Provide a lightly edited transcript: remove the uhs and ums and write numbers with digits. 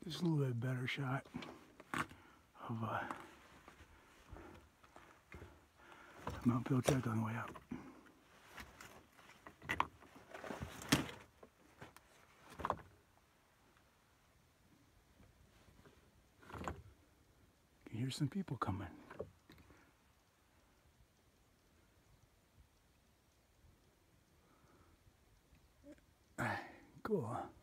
Just a little bit better shot of Mount Pilchuck on the way up. You can hear some people coming. Cool.